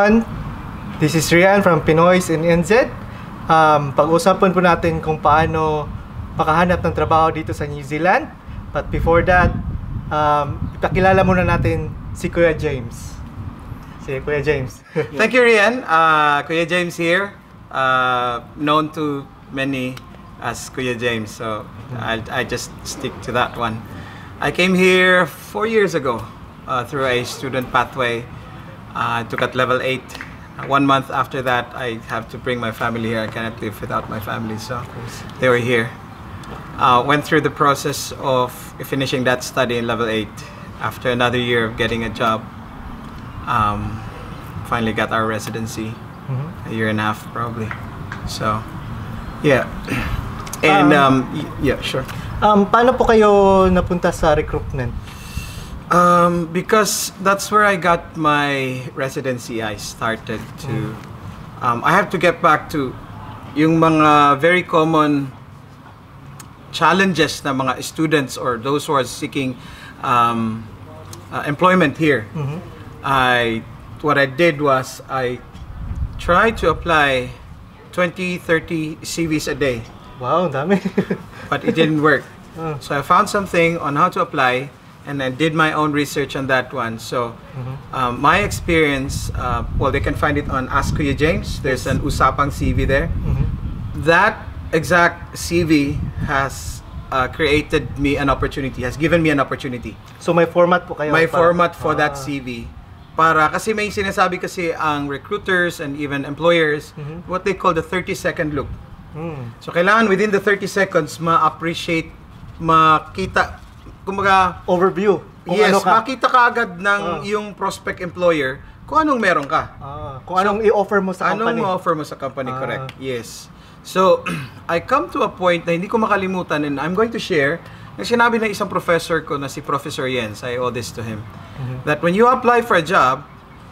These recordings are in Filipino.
everyone. This is Rian from meldz&rianofpinoysinNZ. Pag-usapan po natin kung paano makahanap ng trabaho dito sa New Zealand. But before that, ipakilala muna natin si Kuya James. Si Kuya James. Thank you, Rian. Kuya James here, known to many as Kuya James, so I just stick to that one. I came here 4 years ago through a student pathway. I took at level 8. 1 month after that, I have to bring my family here. I cannot live without my family, so they were here. Went through the process of finishing that study in level 8. After another year of getting a job, finally got our residency. A year and a half probably. So, yeah. And yeah, sure. Paano po kayo napunta sa recruitment? Because that's where I got my residency. I started to I have to get back to yung mga very common challenges na mga students or those who are seeking employment here. What I did was I tried to apply 20-30 CVs a day. Wow, dami. But it didn't work. So I found something on how to apply, and I did my own research on that one. So my experience, well, they can find it on Ask Kuya James. There's an Usapang CV there. That exact CV has created me an opportunity, has given me an opportunity. So may format po kayo? May format for that CV. Para, kasi may sinasabi kasi ang recruiters and even employers, what they call the 30-second look. So kailangan within the 30 seconds ma-appreciate, makita, kumbaga, overview. Yes, ano ka. Makita ka agad ng yung prospect employer kung anong meron ka. Kung anong i-offer mo sa company. Anong i-offer mo sa company, correct. Yes. So, I come to a point na hindi ko makalimutan, and I'm going to share, yung sinabi ng isang professor ko na si Professor Jens, I owe this to him, that when you apply for a job,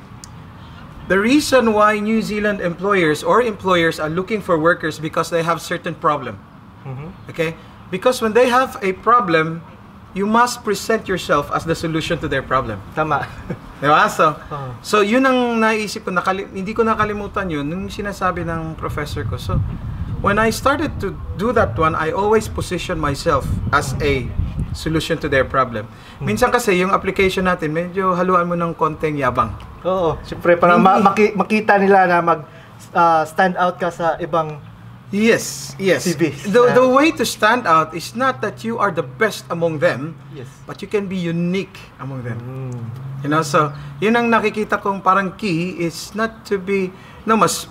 the reason why New Zealand employers or employers are looking for workers because they have certain problem. Okay? Because when they have a problem, you must present yourself as the solution to their problem. Tama. Diba? So yun ang naisip ko, hindi ko nakalimutan yun nung sinasabi ng professor ko. So, when I started to do that one, I always position myself as a solution to their problem. Minsan kasi yung application natin, medyo haluan mo ng konting yabang. Oo, siyempre para makita nila na stand out ka sa ibang Yes. CVs. The way to stand out is not that you are the best among them, but you can be unique among them. You know, so yun ang nakikita kong parang key is not to be mas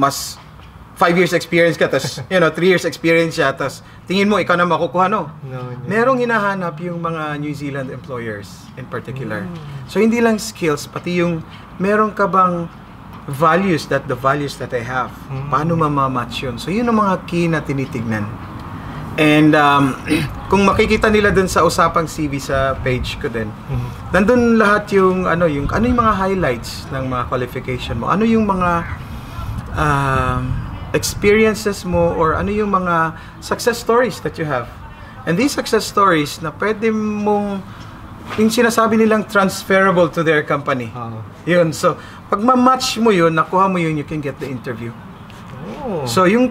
5 years experience ka, tas 3 years experience siya, tas tingin mo ikaw na makukuha, no. Merong hinahanap yung mga New Zealand employers in particular. So hindi lang skills, pati yung meron ka bang values that I have. Paano mamamatch yun? So yun ang mga key na tinitignan. And kung makikita nila dun sa Usapang CV sa page ko din, nandun lahat yung ano yung mga highlights ng mga qualification mo. Ano yung mga experiences mo, or ano yung mga success stories that you have. And these success stories na pwede mong yung sinasabi nilang transferable to their company. Yun. So, pag ma-match mo yun, nakuha mo yun, you can get the interview. So, yung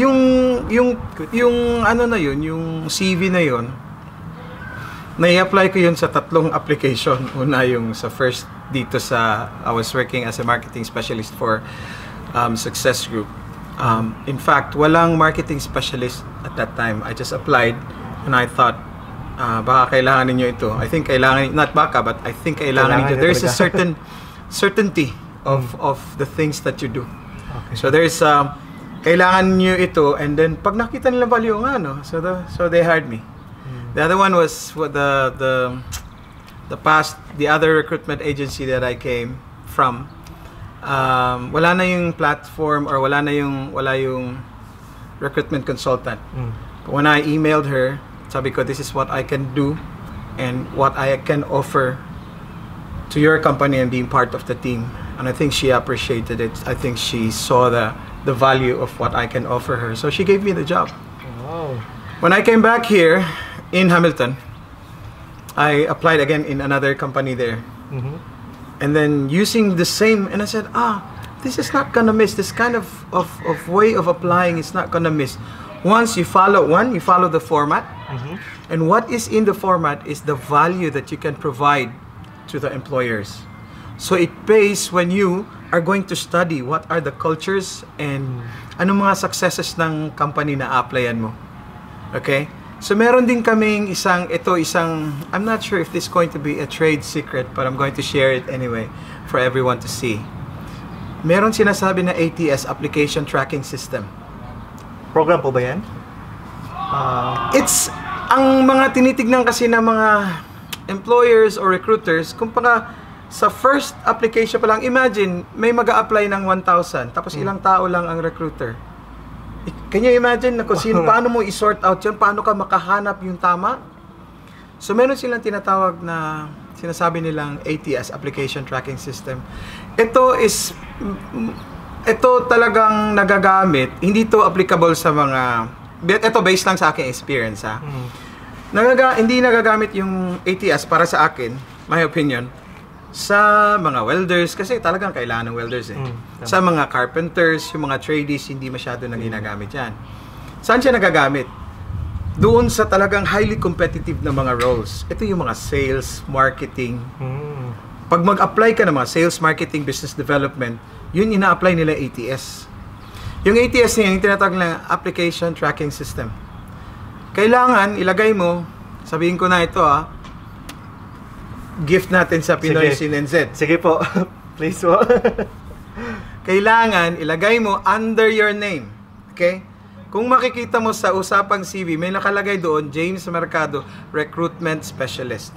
ano na yun, yung CV na yun, nai-apply ko yun sa 3 application. Una yung sa first dito sa, I was working as a marketing specialist for Success Group. In fact, walang marketing specialist at that time. I just applied and I thought, baka kailangan ninyo ito. I think kailangan, not baka, but I think kailangan ninyo. There's a certain certainty of the things that you do. So there's kailangan niyo ito, and then pag nakita nila value nga, no, so they hired me. The other one was the other recruitment agency that I came from. Wala na yung platform, or wala yung recruitment consultant. When I emailed her, sabi ko, this is what I can do and what I can offer to your company and being part of the team. And I think she appreciated it. I think she saw the value of what I can offer her. So she gave me the job. Wow. When I came back here in Hamilton, I applied again in another company there. And then using the same, and I said, this is not gonna miss. This kind of way of applying is not gonna miss. Once you follow the format, and what is in the format is the value that you can provide to the employers. So it pays when you are going to study what are the cultures and anong mga successes ng company na applyan mo. Okay? So meron din kaming isang, I'm not sure if this is going to be a trade secret, but I'm going to share it anyway for everyone to see. Meron sinasabi na ATS, Application Tracking System. Program po ba yan? It's, ang mga tinitignan kasi ng mga employers or recruiters, kung pala sa first application pa lang, imagine, may mag-a-apply ng 1,000, tapos ilang tao lang ang recruiter. Can you imagine na kung paano mo i-sort out yun? Paano ka makahanap yung tama? So, meron silang tinatawag na sinasabi nilang ATS, Application Tracking System. Ito talagang nagagamit. Hindi to applicable sa mga... Ito based lang sa aking experience, ha? Hindi nagagamit yung ATS para sa akin, my opinion, sa mga welders, kasi talagang kailangan ng welders eh. Sa mga carpenters, yung mga tradies, hindi masyado na ginagamit yan. Saan siya nagagamit? Doon sa talagang highly competitive na mga roles. Ito yung mga sales, marketing. Pag mag-apply ka ng mga sales, marketing, business development, yun ina-apply nila ATS. Yung ATS niya, yung tinatawag na Application Tracking System. Kailangan ilagay mo, sabihin ko na ito gift natin sa PinoysinNZ. Sige po. Please po. Kailangan ilagay mo under your name. Okay? Kung makikita mo sa usapang CV, may nakalagay doon, James Mercado, Recruitment Specialist.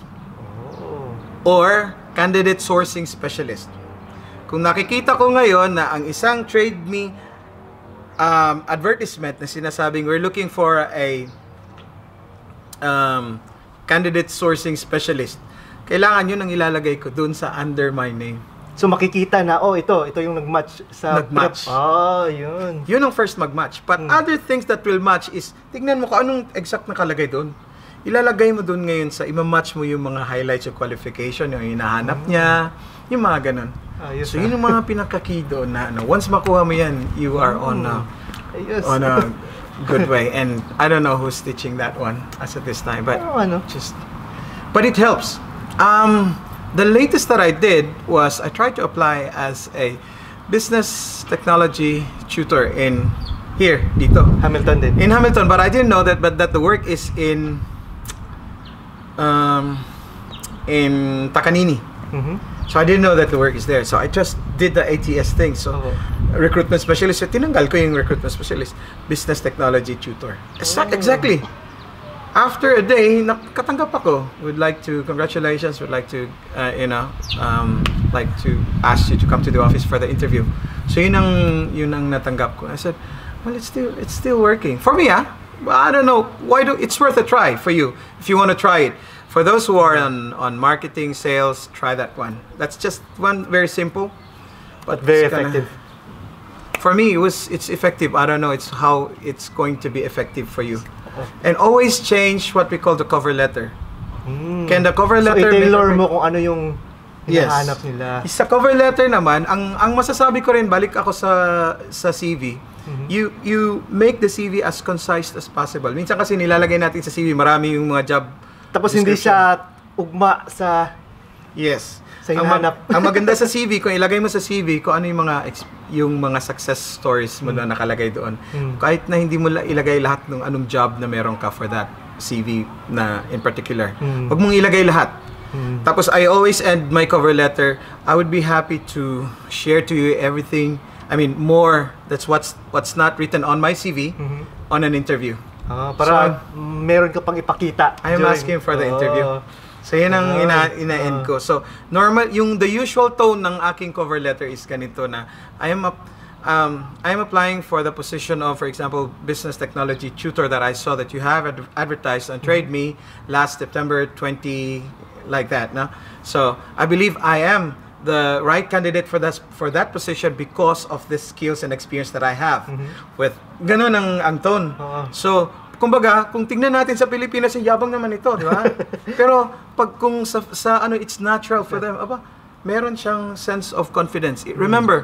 Or Candidate Sourcing Specialist. Kung nakikita ko ngayon na ang isang Trade Me advertisement na sinasabing we're looking for a Candidate Sourcing Specialist, kailangan yun ang ilalagay ko dun sa under my name. So makikita na, ito yung nag-match sa... Nag-match. Yun. Yun ang first mag-match. But other things that will match is, tignan mo kung anong exact nakalagay dun. Ilalagay mo dun ngayon sa, ima-match mo yung mga highlights of qualification, yung hinahanap niya, yung mga ganun. So yun yung mga pinaka-key doon na, once makuha mo yan, you are on a good way. And I don't know who's teaching that one as at this time, but but it helps. The latest that I did was I tried to apply as a business technology tutor in dito. Hamilton din. In Hamilton, but I didn't know that the work is in Takanini. So I didn't know that the work is there. So I just did the ATS thing. So recruitment specialist, so tinanggal ko yung recruitment specialist, business technology tutor. Exactly. After a day, nakatanggap ako. Would like to congratulations. Would like to like to ask you to come to the office for the interview. So yun ang natanggap ko. I said, well, it's still working for me. I don't know. It's worth a try for you if you want to try it. For those who are on marketing, sales, try that one. That's just one very simple, but very effective. For me, it's effective. I don't know. It's how it's going to be effective for you. And always change what we call the cover letter. Can the cover letter... So, i-tailor mo kung ano yung hinahanap nila. Sa cover letter naman, ang masasabi ko rin, balik ako sa CV, you make the CV as concise as possible. Minsan kasi nilalagay natin sa CV, marami yung mga job tapos hindi siya ugma sa... Yes. Sa hinahanap. Ang maganda sa CV, kung ilagay mo sa CV, kung ano yung mga success stories mo na nakalagay doon. Kahit na hindi mo ilagay lahat ng anong job na meron ka for that CV na in particular. Huwag mong ilagay lahat. Tapos I always end my cover letter, I would be happy to share to you everything, more that's what's not written on my CV on an interview. Para meron ka pang ipakita. I am asking for the interview. So yun ang ina-end ko. So normal, the usual tone ng aking cover letter is ganito na I am applying for the position of, for example, business technology tutor that I saw that you have advertised on Trade Me last September 20, like that. No? So I believe I am the right candidate for that position because of the skills and experience that I have. With ganun ang tone. So kumbaga, kung tingnan natin sa Pilipinas, yabang naman ito, di ba? Pero kung sa it's natural for them, meron siyang sense of confidence. Remember,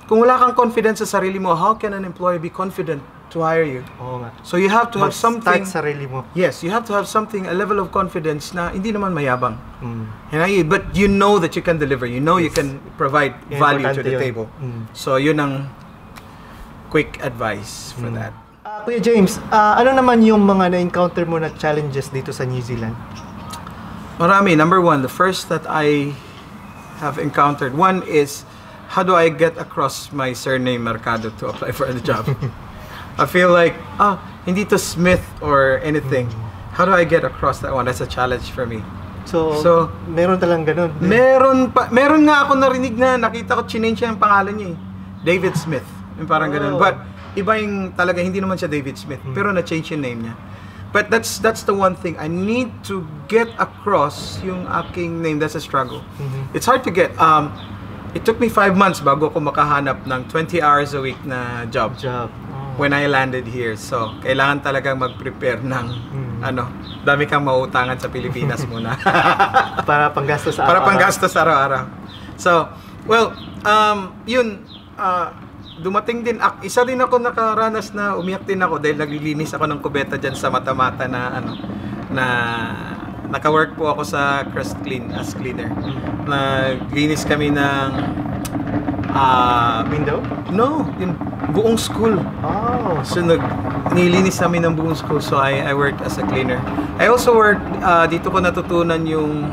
kung wala kang confidence sa sarili mo, how can an employer be confident to hire you? Oo nga. So you have to have something. Start sarili mo. Yes, you have to have something, a level of confidence na hindi naman mayabang. But you know that you can deliver. You know you can provide value to the table. So yun ang quick advice for that. Kuya James, ano naman yung mga na-encounter mo na challenges dito sa New Zealand? Marami. Number one, the first that I have encountered, one is, how do I get across my surname Mercado to apply for the job? I feel like, hindi to Smith or anything. How do I get across that one? That's a challenge for me. So meron talang ganun? Meron nga ako narinig na nakita ko change yung pangalan niya eh. David Smith. Yung parang ganun. But iba yung talaga, hindi naman siya David Smith. Pero na-change yung name niya. But that's the one thing. I need to get across yung aking name. That's a struggle. It's hard to get. It took me 5 months bago ako makahanap ng 20 hours a week na job. When I landed here. So, kailangan talagang mag-prepare ng dami kang mauutangan sa Pilipinas muna. Para panggastos sa araw-araw. Para panggastos araw-araw. So, well, yun, dumating din, isa din ako nakaranas na umiyak din ako dahil naglilinis ako ng kubeta dyan sa mata-mata na naka-work po ako sa Crest Clean as cleaner. Naglinis kami ng window? No, yung buong school. So nilinis namin ng buong school. So I worked as a cleaner. I also worked, dito ko natutunan yung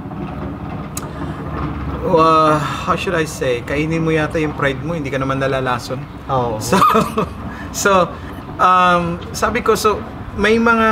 how should I say, kainin mo yata yung pride mo, hindi ka naman nalalason. So sabi ko, so may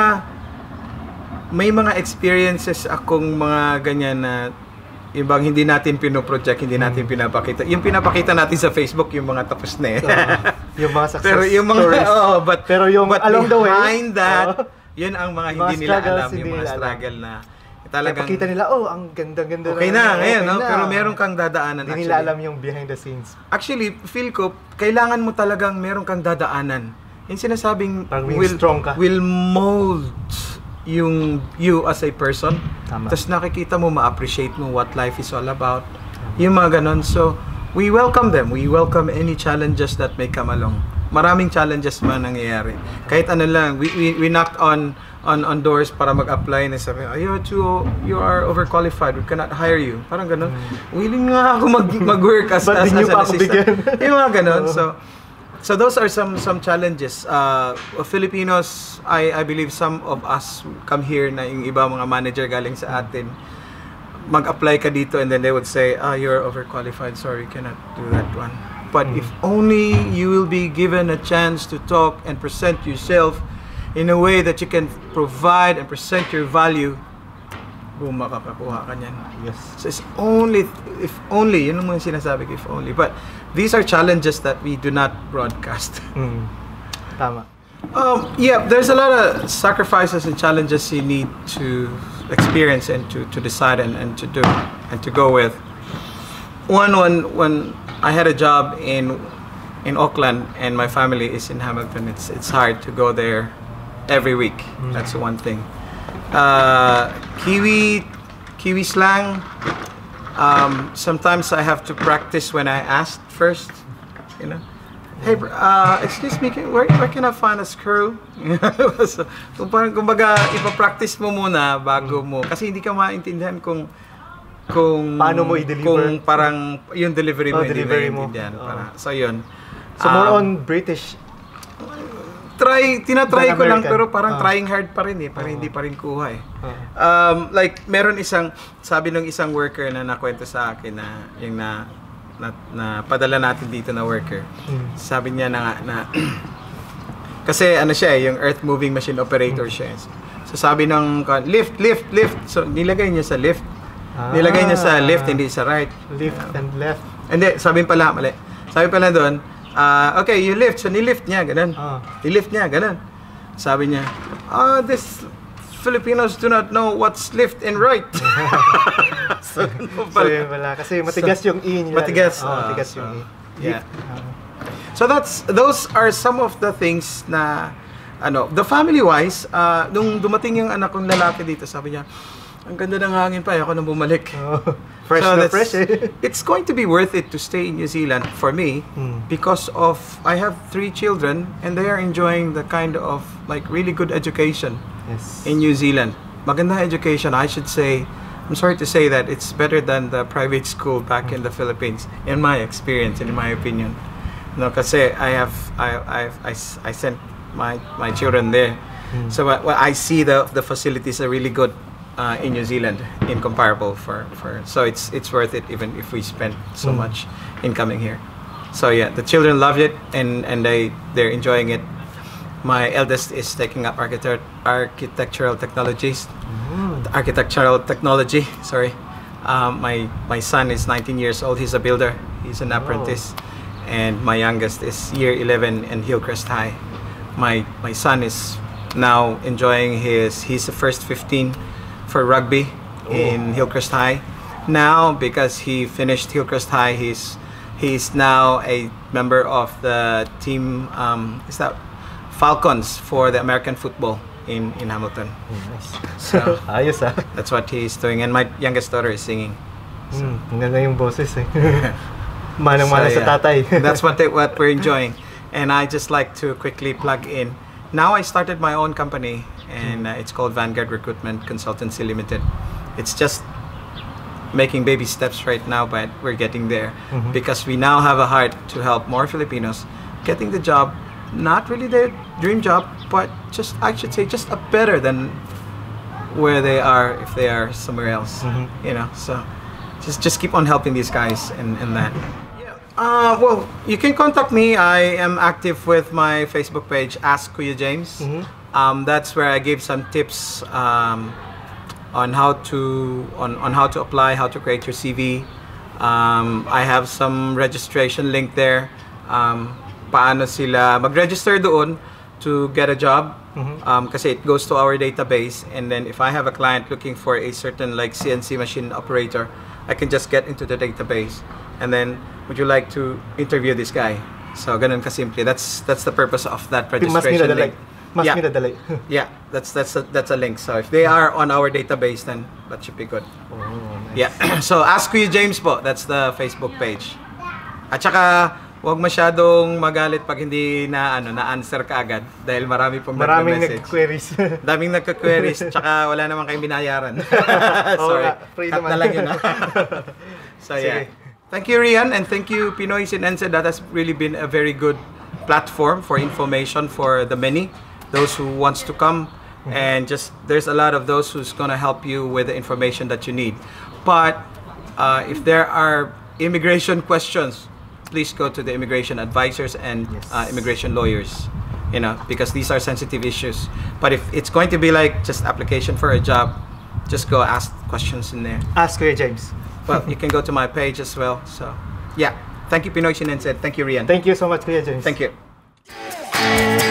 mga experiences akong mga ganyan na ibang hindi natin pinoproject, hindi natin pinapakita. Yung pinapakita natin sa Facebook, yung mga tapos na eh. Yung mga success pero yung mga, stories. Pero yung along the way, behind that, yun ang mga hindi nila alam, yung mga struggle na talagang pakita nila, ang ganda-ganda okay na ngayon, no? Pero meron kang dadaanan. Hindi nila alam yung behind the scenes. Actually, feel ko, kailangan mo talagang meron kang dadaanan. Yung sinasabing will mold you as a person. Tapos nakikita mo, ma-appreciate mo what life is all about. Yung mga ganon. So, we welcome them. We welcome any challenges that may come along. Maraming challenges man nangyayari. Kahit ano lang, we knocked on doors para mag-apply na sabi, you are overqualified, we cannot hire you. Parang ganon. Willing nga ako mag-work as an assistant. Yung mga ganon. So those are some challenges. Filipinos, I believe some of us come here na yung iba mga manager galing sa atin, mag-apply ka dito and then they would say, you're overqualified, sorry, cannot do that one. But if only you will be given a chance to talk and present yourself in a way that you can provide and present your value, makakakuha ka niyan. Yes. So it's only, if only, yun ang sinasabi ko, if only. But these are challenges that we do not broadcast. Tama. Yeah, there's a lot of sacrifices and challenges you need to experience and to decide and to do and to go with. When I had a job in Auckland and my family is in Hamilton, it's hard to go there every week. That's the one thing. Kiwi slang. Sometimes I have to practice when I ask first. You know, hey, excuse me, where can I find a screw? So, kumbaga, ipa-practice mo muna bago mo, kasi hindi ka maintindihan kung paano mo i-deliver, kung parang yung delivery mo, delivery mo. So yun. So more on British. Tinatry ko lang, pero parang trying hard pa rin eh, parang hindi pa rin kuha eh. Like meron sabi ng isang worker na nakwento sa akin na yung na padala natin dito na worker. Sabi niya na kasi ano siya yung earth moving machine operator siya. So sabi ng lift. So nilagay niya sa lift. Nilagay niya sa left, hindi sa right. Lift and left. Hindi, sabi pala doon, okay, you lift. So nilift niya, ganun. Nilift niya, ganun. Sabi niya, this Filipinos do not know what's left and right. So yun pala. Kasi matigas yung E nila. Matigas. Matigas yung E. Yeah. So those are some of the things na, the family-wise, nung dumating yung anak kong lalaki dito, sabi niya, ang ganda ng hangin pa, ako nang bumalik. Fresh So na that's- fresh eh. It's going to be worth it to stay in New Zealand for me because of I have 3 children and they are enjoying the kind of like really good education Yes. in New Zealand. Magandang education, I should say. I'm sorry to say that it's better than the private school back in the Philippines, in my experience and in my opinion. No, kasi I sent my children there, so I see the facilities are really good in New Zealand, incomparable for so it's worth it even if we spend so much in coming here. So yeah, the children love it and they're enjoying it. My eldest is taking up architectural technologies. Architectural technology, sorry. My son is 19 years old. He's a builder. He's an apprentice. And my youngest is year 11 in Hillcrest High. My son is now enjoying he's the first 15 for rugby in Hillcrest High. Now, because he finished Hillcrest High, he's now a member of the team, is that Falcons for the American football in Hamilton. Nice. So Ayos ah. that's what he's doing. And my youngest daughter is singing. Ang ganda yung boses eh. Manang-mana So, sa yeah. tatay. That's what we're enjoying. And I just like to quickly plug in. Now I started my own company and it's called Vanguard Recruitment Consultancy Limited. It's just making baby steps right now, but we're getting there because we now have a heart to help more Filipinos getting the job, not really their dream job, but just I should say just a better than where they are if they are somewhere else. You know, so just keep on helping these guys and that. Well, you can contact me. I am active with my Facebook page, Ask Kuya James. That's where I give some tips on how to apply, how to create your CV. I have some registration link there. Paano sila mag-register doon to get a job. Kasi it goes to our database, and then if I have a client looking for a certain like CNC machine operator, I can just get into the database and then would you like to interview this guy? So ganun kasimple. That's the purpose of that registration link. Mas minadali. Yeah, that's a link. So if they are on our database, then that should be good. Oh, nice. Yeah. So Ask Kuya James po. That's the Facebook page. At saka huwag masyadong magalit pag hindi na-answer ka agad dahil marami pong Maraming nagme-message. nag-queries. Daming nagka-queries, tsaka wala naman kayong binayaran. Sorry. Free Cut naman. na lang yun. So yeah. Sige. Thank you, Rian, and thank you, PinoysinNZ. That has really been a very good platform for information for the many, those who wants to come, and just there's a lot of those who's gonna help you with the information that you need. But if there are immigration questions, please go to the immigration advisors and immigration lawyers, you know, because these are sensitive issues. But if it's going to be like just application for a job, just go ask questions in there. Ask Kuya James. Well, you can go to my page as well. So, yeah. Thank you, PinoysinNZ. Thank you, Rian. Thank you so much, Kuya James. Thank you.